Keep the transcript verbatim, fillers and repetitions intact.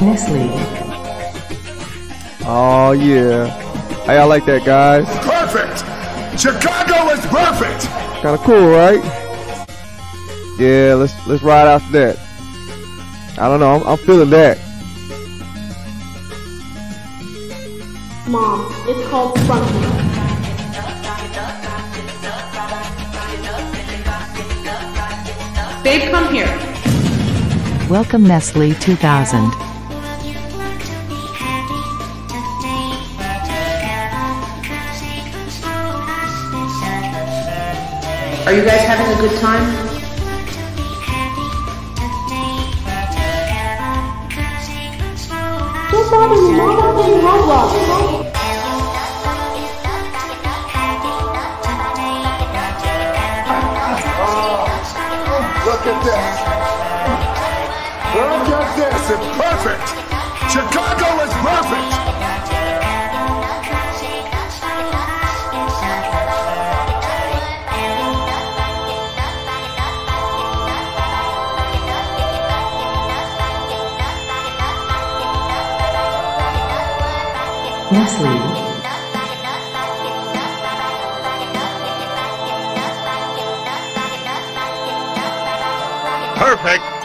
Nestle. Oh yeah. Hey, I like that, guys. Perfect! Chicago is perfect! Kind of cool, right? Yeah, let's let's ride after that. I don't know, I'm, I'm feeling that. Mom, it's called Sprunki. Babe, come here. Welcome Nestle two thousand. Are you guys having a good time? Don't bother me, Mom, I'm playing Roblox. Look at this! Look at this! It's perfect! Chicago is perfect! Nestle. Perfect!